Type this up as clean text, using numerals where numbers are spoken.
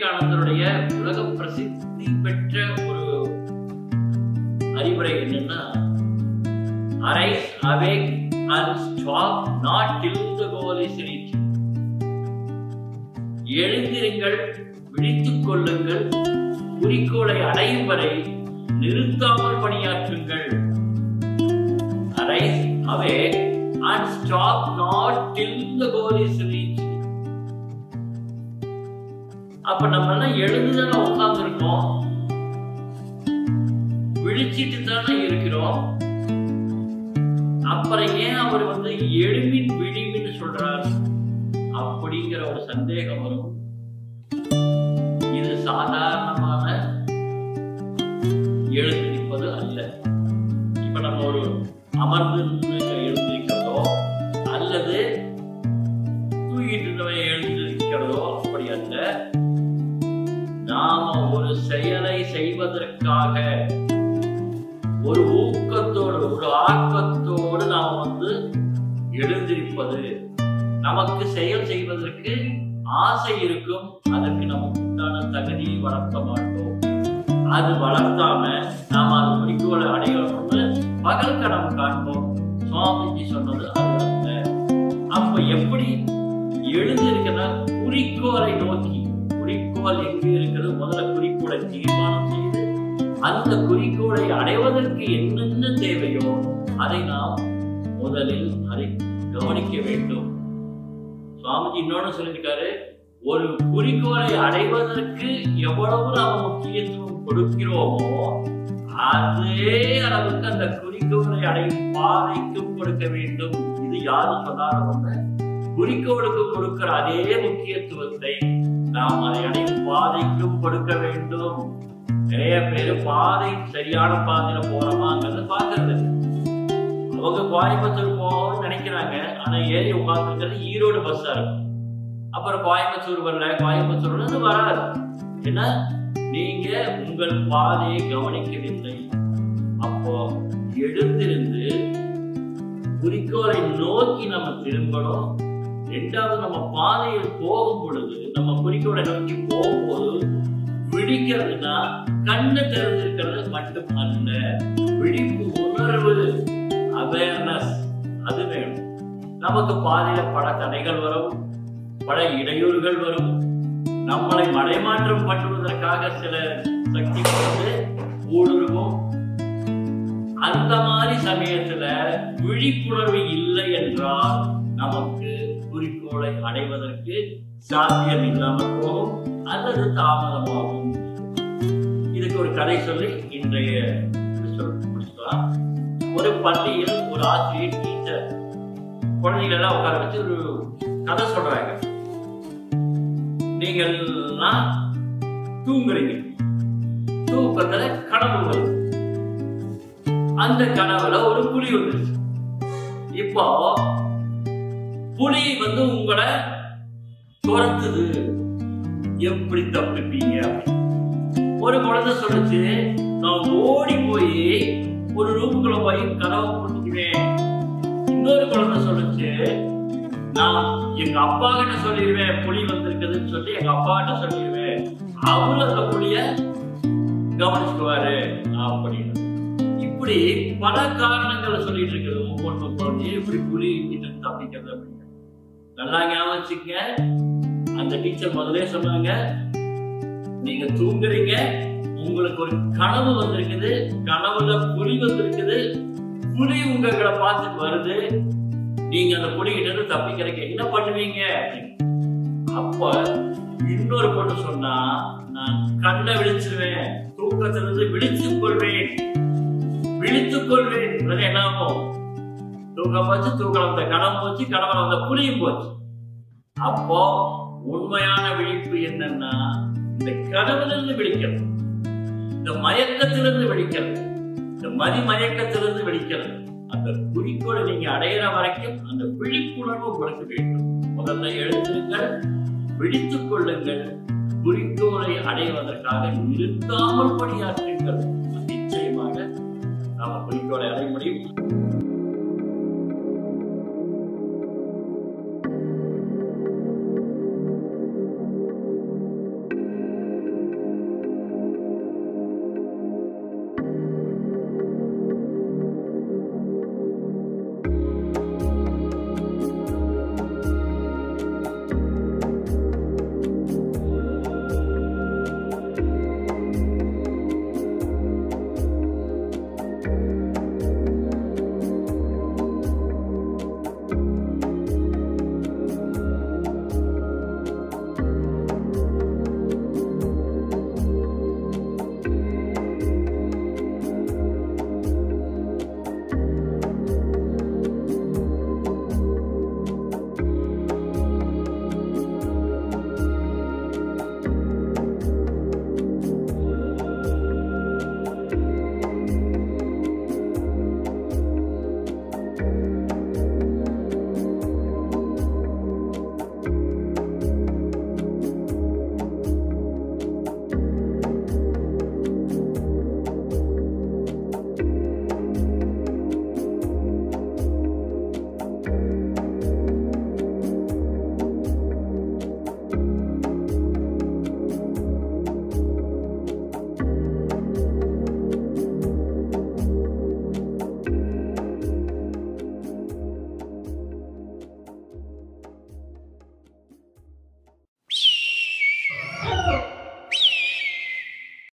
விவேகானந்தருடைய உலக பிரசித்தி பெற்ற ஒரு அறிவுரை என்னன்னா, arise, awake and stop not till the goal is reached. எழுந்திருங்கள், விழித்துக் கொள்ளுங்கள், குறிக்கோளை அடையும் வரை நிறுத்தாமல் பணியாற்றுங்கள். Arise, awake and stop not till the goal is reached. அப்ப நம்ம எல்லாம் எழுந்துதானே உட்கார்ந்து இருக்கோம், விழிச்சிட்டு தானே இருக்கிறோம். அப்புறம் ஏன் அவர் எழுமின் விழிமின்னு சொல்றார் அப்படிங்கிற ஒரு சந்தேகம் வரும். இது சாதாரணமான எழுந்திருப்பது அல்ல. இப்ப நம்ம ஒரு அமர்ந்து எழுந்திருக்கிறதோ அல்லது தூங்கிட்டு எழுந்திருக்கிறதோ அப்படி அல்ல. நாம ஒரு செயலை செய்வதற்காக ஒரு ஊக்கத்தோடு ஒரு ஆக்கத்தோடு நாம் எழுந்திருப்பது. நமக்கு செயல் செய்வதற்கு ஆசை இருக்கும், அதற்கு நமக்கு உண்டான தகுதியை வளர்த்த மாட்டோம். அது வளர்த்தாம நாம அது குறிக்கோளை அடையணும்னு பகல் கனவு காண்போம். சுவாமிஜி சொன்னது அது அல்ல. அப்ப எப்படி எழுந்திருக்கிற குறிக்கோளை நோக்கி, குறிக்கோள் எங்கு இருக்கிறது, முதல்ல குறிக்கோளை தீர்மானம் செய்து அந்த குறிக்கோளை அடைவதற்கு என்னென்ன தேவையோ அதை நாம் முதலில் அதை கவனிக்க வேண்டும். சுவாமிஜி இன்னொன்னு சொல்லியிருக்காரு, ஒரு குறிக்கோளை அடைவதற்கு எவ்வளவு நாம் முக்கியத்துவம் கொடுக்கிறோமோ அதே அளவுக்கு அந்த குறிக்கோளை அடையும் பாதைக்கும் கொடுக்க வேண்டும். இது யாரும் சொன்னாலும் குறிக்கோளுக்கு கொடுக்கிற அதே முக்கியத்துவத்தை நாம் அதை அடையும் பாதைக்கும் கொடுக்க வேண்டும். நிறைய பேரு பாதை சரியான பாதையில போறோமாங்கிறது பாக்குறது. அவங்க கோயம்புத்தூர் போகணும்னு நினைக்கிறாங்க, ஆனா ஏறி உட்கார்ந்துருக்கிறது ஈரோடு பஸ்ஸா இருக்கும். அப்புறம் கோயம்புத்தூர் வரல, கோயம்புத்தூர்ல வராது. ஏன்னா நீங்க உங்கள் பாதையை கவனிக்கவில்லை. அப்போ எழுந்திருந்து குறிக்கோளை நோக்கி நம்ம திரும்பணும். இரண்டாவது, நம்ம பாதையில் போகும் பொழுது, நம்ம குறிக்கோளை நோக்கி போகும்போது விழிக்கிறதுனா கண்ணு தெரிஞ்சிருக்கிறது மட்டும் அல்ல, விழிப்பு உணர்வு, அவேர்னஸ் அது வேணும். நமக்கு பாதையில பல தடைகள் வரும், பல இடையூறுகள் வரும். நம்மளை மடைமாற்றம் பண்ணுவதற்காக சில சக்திகள் ஊடுருவும். அந்த மாதிரி சமயத்துல விழிப்புணர்வு இல்லை என்றால் நமக்கு குறிக்கோளை அடைவதற்கு சாத்தியம் இல்லாமல் போகும் அல்லது தாமதமாகும். இதுக்கு ஒரு கதை சொல்லி இன்றைய முடிச்சுக்கலாம். ஒரு பள்ளியில் ஒரு ஆசிரியர் டீச்சர் குழந்தைகள் எல்லாம் உட்கார வச்சு ஒரு கதை சொல்றாங்க. நீங்கள்லாம் தூங்குறீங்க, தூக்கத்துல கனவு வருது. அந்த கனவுல ஒரு புலி வந்துருச்சு. இப்போ புலி உங்களை துரத்துது, எப்படி தப்பிப்பீங்க? ஒரு குழந்தை சொல்லுச்சு, நான் ஓடி போய் ஒரு ரூமுக்குள்ள போய் கனவு கொடுத்துக்குவேன். இன்னொரு குழந்தை சொல்லுச்சு, நான் எங்க அப்பா கிட்ட சொல்லிடுவேன் புலி வந்திருக்குதுன்னு சொல்லி எங்க அப்பா கிட்ட சொல்லிடுவேன், அவரு அந்த புலிய கவனிச்சுக்குவாரு அப்படின்னு. இப்படி பல காரணங்களை சொல்லிட்டு இருக்குது. ஒவ்வொரு குழந்தையும் இப்படி புலி கிட்ட தப்பிக்கிறது அப்படின்னு நல்லா ஞாபகம் வச்சுக்க. அந்த டீச்சர் முதலே சொன்னாங்க, நீங்க தூங்குறீங்க, உங்களுக்கு ஒரு கனவு வந்திருக்குது, கனவுல புலி வந்திருக்குது, புலி உங்களை பார்த்துட்டு வருது, நீங்க அந்த புலி கிட்ட இருந்து தப்பிக்கிறீங்க, என்ன பண்ணுவீங்க? அப்ப இன்னொரு பொண்ணு சொன்னா, நான் கண்ணை விழிச்சிருவேன், தூக்கத்திலிருந்து விழித்துக் கொள்வேன். என்ன ஆகும்? தூக்கம் போச்சு, தூக்கம் கனவு போச்சு, கனவுல வந்த புலியும் போச்சு. அப்போ உண்மையான விழிப்பு என்னன்னா, இந்த கனவிலிருந்து விழிக்கிறது, இந்த மயக்கத்திலிருந்து விழிக்கிறது, இந்த மயக்கத்திலிருந்து விழிக்கிறது. அந்த குறிக்கோளை நீங்க அடையிற வரைக்கும் அந்த விழிப்புணர்வு உங்களுக்கு வேண்டும். முதல்ல எழுந்திருங்கள், விழித்துக் கொள்ளுங்கள், குறிக்கோளை அடைவதற்காக நிறுத்தாமல் பணியாற்றுங்கள். நிச்சயமாக நாம குறிக்கோளை அடைய முடியும்.